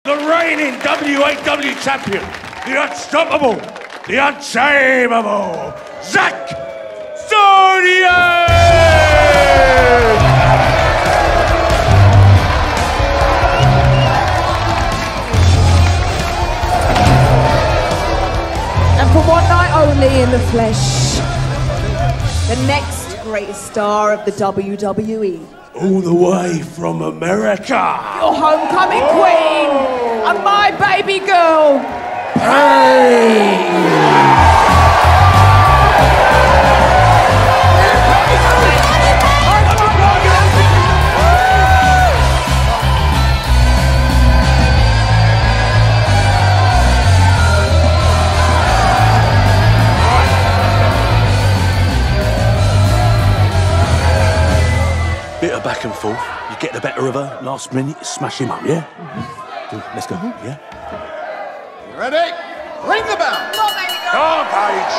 the reigning WAW champion, the unstoppable, the untamable, Zodiac! And for one night only in the flesh, the next greatest star of the WWE. All the way from America. Your homecoming queen and my baby girl, Bit of back and forth. You get the better of her. Last minute, you smash him up, yeah? Let's go, yeah? You ready? Ring the bell! Come on, baby girl. Come on, Paige.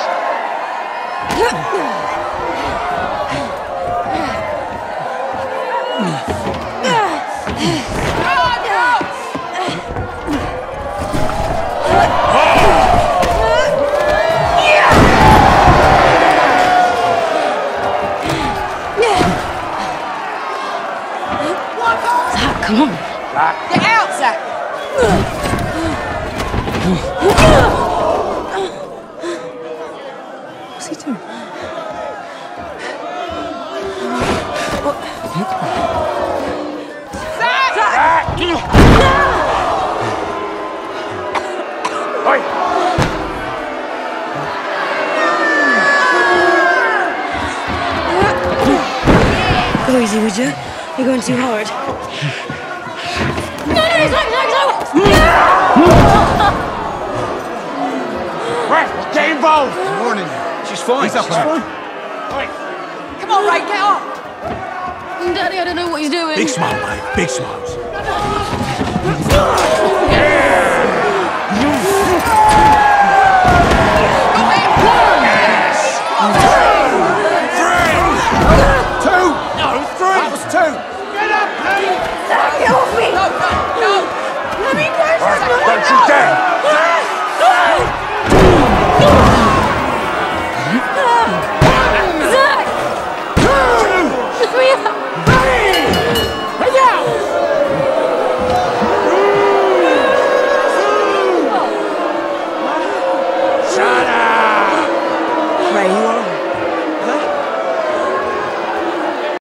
Come on. Get out, Zach. What's he doing? Zach! Zach! Oi! Go easy, would you? You're going too hard. No! Right, get involved! Warning you. She's fine. He's up She's there. fine. Oi. Come on, Ray, get up. Daddy, I don't know what he's doing. Big smile, mate. Big smiles.